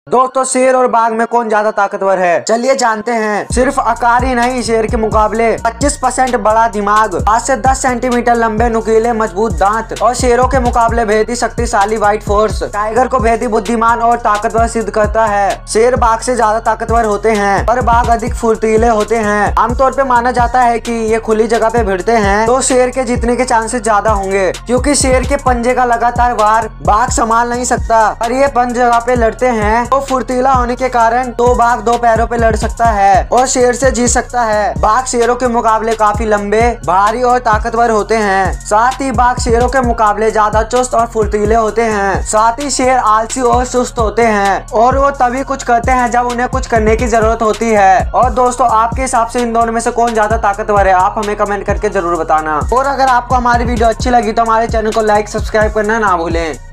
दोस्तों शेर और बाघ में कौन ज्यादा ताकतवर है, चलिए जानते हैं। सिर्फ आकार ही नहीं, शेर के मुकाबले 25% बड़ा दिमाग, 5 से 10 सेंटीमीटर लंबे नुकीले मजबूत दांत और शेरों के मुकाबले भेदी शक्तिशाली वाइट फोर्स टाइगर को भेदी बुद्धिमान और ताकतवर सिद्ध करता है। शेर बाघ से ज्यादा ताकतवर होते हैं पर बाघ अधिक फुर्तीले होते हैं। आमतौर पे माना जाता है कि ये खुली जगह पे भिड़ते हैं तो शेर के जीतने के चांसेस ज्यादा होंगे, क्योंकि शेर के पंजे का लगातार वार बाघ संभाल नहीं सकता। पर ये पंज जगह पे लड़ते हैं तो फुर्तीला होने के कारण तो बाघ 2 पैरों पे लड़ सकता है और शेर से जीत सकता है। बाघ शेरों के मुकाबले काफी लंबे, भारी और ताकतवर होते हैं। साथ ही बाघ शेरों के मुकाबले ज्यादा चुस्त और फुर्तीले होते हैं। साथ ही शेर आलसी और सुस्त होते हैं और वो तभी कुछ करते हैं जब उन्हें कुछ करने की जरूरत होती है। और दोस्तों आपके हिसाब से इन दोनों में से कौन ज्यादा ताकतवर है, आप हमें कमेंट करके जरूर बताना। और अगर आपको हमारी वीडियो अच्छी लगी तो हमारे चैनल को लाइक सब्सक्राइब करना ना भूलें।